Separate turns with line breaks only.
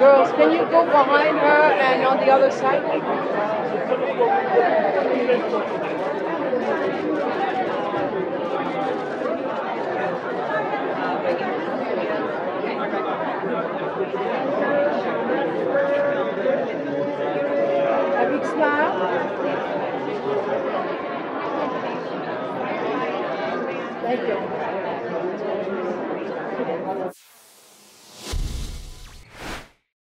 Girls, can you go behind her and on the other side? A big smile. Thank you.